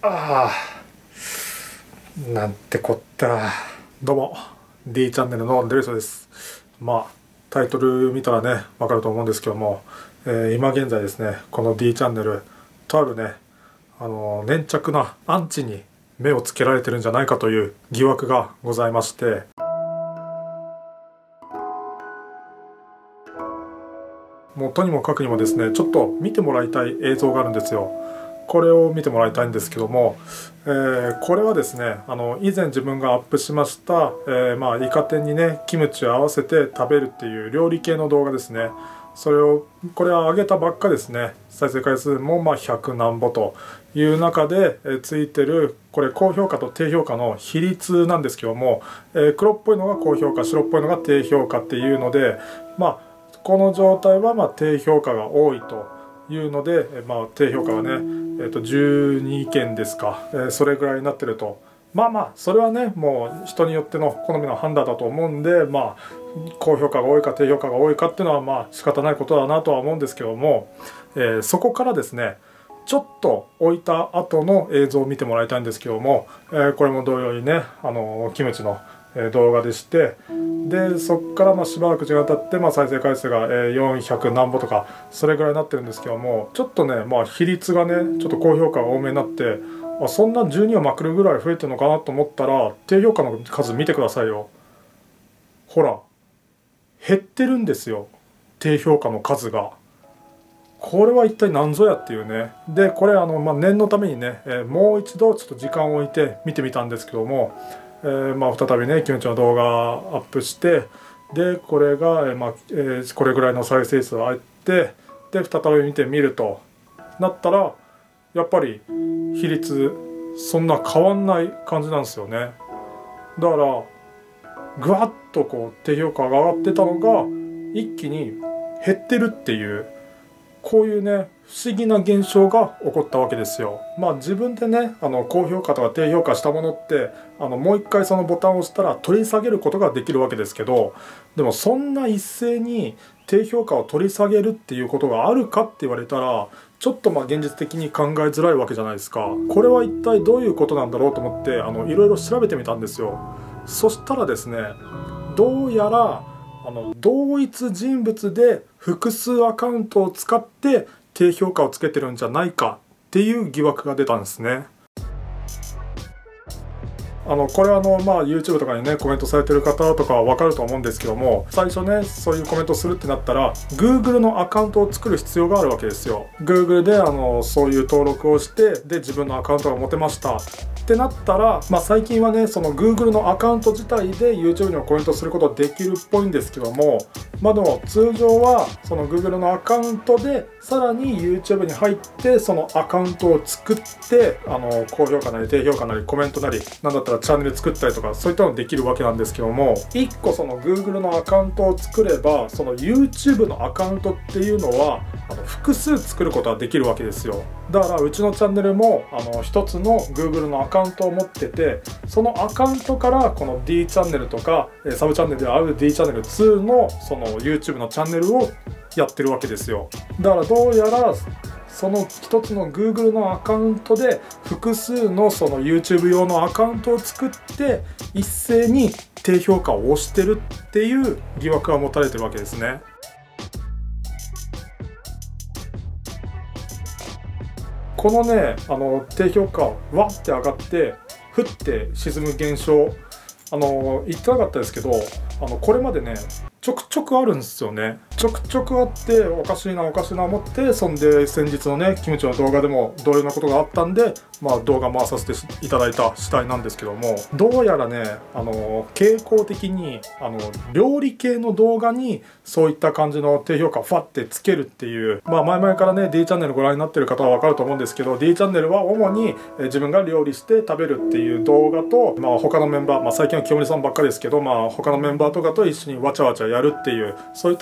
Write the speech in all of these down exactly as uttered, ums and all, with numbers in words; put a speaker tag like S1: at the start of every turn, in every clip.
S1: ああ、なんてこった。どうも D チャンネルのデルソです。まあタイトル見たらねわかると思うんですけども、えー、今現在ですねこの D チャンネルとあるねあの粘着なアンチに目をつけられてるんじゃないかという疑惑がございまして、もうとにもかくにもですねちょっと見てもらいたい映像があるんですよ。これを見てもらいたいんですけども、えー、これはですねあの以前自分がアップしました、えー、まあイカ天にねキムチを合わせて食べるっていう料理系の動画ですね。それをこれは上げたばっかですね。再生回数もまあひゃくなんぼという中で、えー、ついてるこれ高評価と低評価の比率なんですけども、えー、黒っぽいのが高評価、白っぽいのが低評価っていうので、まあこの状態はまあ低評価が多いというので、まあ、低評価はね、えー、とじゅうにけんですか、えー、それぐらいになってると、まあまあそれはねもう人によっての好みの判断だと思うんで、まあ高評価が多いか低評価が多いかっていうのはまあ仕方ないことだなとは思うんですけども、えー、そこからですねちょっと置いた後の映像を見てもらいたいんですけども、えー、これも同様にねあのキムチの動画でして、でそこからまあしばらく時間経って、まあ、再生回数がよんひゃくなんぼとかそれぐらいになってるんですけども、ちょっとね、まあ、比率がねちょっと高評価が多めになって、あそんなじゅうにをまくるぐらい増えてるのかなと思ったら、低評価の数見てくださいよ。ほら減ってるんですよ、低評価の数が。これは一体何ぞやっていうね。でこれあの、まあ、念のためにね、えー、もう一度ちょっと時間を置いて見てみたんですけども、えー、まあ再びねキムチの動画アップして、でこれが、えーまあえー、これぐらいの再生数があって、で再び見てみるとなったらやっぱり比率そんな変わんない感じなんですよね。だからぐわっとこう低評価が上がってたのが一気に減ってるっていう、こういうね不思議な現象が起こったわけですよ。まあ自分でねあの高評価とか低評価したものってあのもう一回そのボタンを押したら取り下げることができるわけですけど、でもそんな一斉に低評価を取り下げるっていうことがあるかって言われたらちょっとまあ現実的に考えづらいわけじゃないですか。これは一体どういうことなんだろうと思ってあのいろいろ調べてみたんですよ。そしたらですねどうやらあの同一人物で複数アカウントを使って低評価をつけてるんじゃないかっていう疑惑が出たんですね。あのこれはあの、まあ、YouTube とかにねコメントされてる方とかは分かると思うんですけども、最初ねそういうコメントするってなったら Google のアカウントを作る必要があるわけですよ。Google であのそういう登録をしてで自分のアカウントが持てましたってなったら、まあ、最近はねその Google のアカウント自体で YouTube にもコメントすることはできるっぽいんですけども、まあでも通常はその Google のアカウントでさらに YouTube に入ってそのアカウントを作ってあの高評価なり低評価なりコメントなりなんだったらチャンネル作ったりとかそういったのできるわけなんですけども、いっこその Google のアカウントを作ればその YouTube のアカウントっていうのはあの複数作ることはできるわけですよ。だからうちのチャンネルもあの一つの Google のアカウントを持ってて、そのアカウントからこの D チャンネルとかサブチャンネルである D チャンネルツーのその YouTube のチャンネルをやってるわけですよ。だからどうやらその一つの Google のアカウントで複数のその YouTube 用のアカウントを作って一斉に低評価を押してるっていう疑惑が持たれてるわけですね。このねあの低評価わって上がってふって沈む現象、あの言ってなかったですけどあのこれまでねちょくちょくあるんですよね。ちょくちょくあっておかしいなおかしいな思って、そんで先日のねキムチの動画でも同様なことがあったんで、まあ、動画回させていただいた次第なんですけども、どうやらねあの傾向的にあの料理系の動画にそういった感じの低評価をファってつけるっていう、まあ前々からね D チャンネルご覧になってる方は分かると思うんですけど、 D チャンネルは主に自分が料理して食べるっていう動画と、まあ、他のメンバー、まあ、最近は清盛さんばっかりですけど、まあ、他のメンバーとかと一緒にわちゃわちゃやるっていうそういった動画の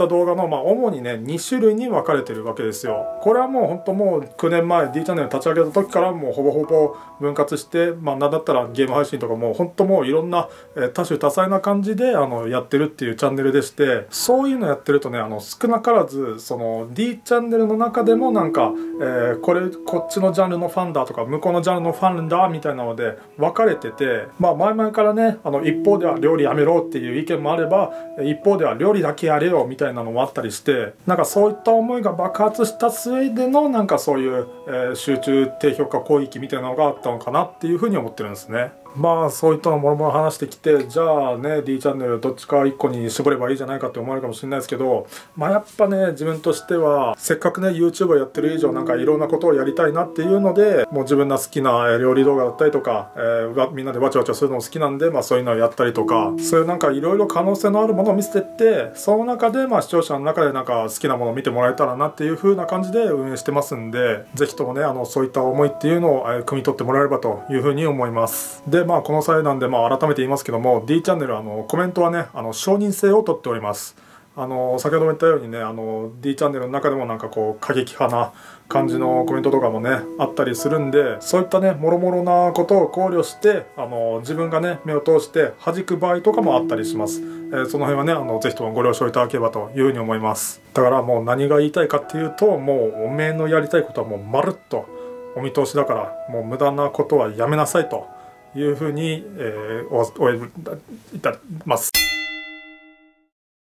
S1: まあ主にねに種類に分かれてるわけですよ。これはもうほんともうきゅうねんまえ D チャンネル立ち上げた時からもうほぼほぼ分割して、まあなんだったらゲーム配信とかもほんともういろんな多種多彩な感じであのやってるっていうチャンネルでして、そういうのやってるとね、あの少なからずその D チャンネルの中でもなんか、えー、これこっちのジャンルのファンだとか向こうのジャンルのファンだみたいなので分かれてて、まあ前々からね、あの一方では料理やめろっていう意見もあれば、一方では料理だけやれよみたいなのもあったりして、なんかそういった思いが爆発した末でのなんかそういう、えー、集中低評価攻撃みたいなのがあったのかなっていうふうに思ってるんですね。まあそういったのもろもろ話してきて、じゃあね D チャンネルどっちかいっこに絞ればいいじゃないかって思われるかもしれないですけど、まあやっぱね自分としてはせっかくね YouTube をやってる以上なんかいろんなことをやりたいなっていうので、もう自分の好きな料理動画だったりとか、えー、みんなでわちゃわちゃするのも好きなんで、まあそういうのをやったりとか、そういうなんかいろいろ可能性のあるものを見せてって、その中でまあ視聴者の中でなんか好きなものを見てもらえたらなっていう風な感じで運営してますんで、ぜひともねあのそういった思いっていうのを汲み取ってもらえればという風に思います。でまあこの際なんでまあ改めて言いますけども、 D チャンネルあのコメントはねあの承認制を取っております。あの先ほども言ったようにね、あの D チャンネルの中でもなんかこう過激派な感じのコメントとかもねあったりするんで、そういったねもろもろなことを考慮してあの自分がね目を通して弾く場合とかもあったりします。えー、その辺はねあのぜひともご了承いただければというふうに思います。だからもう何が言いたいかっていうと、もうおめえのやりたいことはもうまるっとお見通しだから、もう無駄なことはやめなさいというふうに、えー、おおいたします。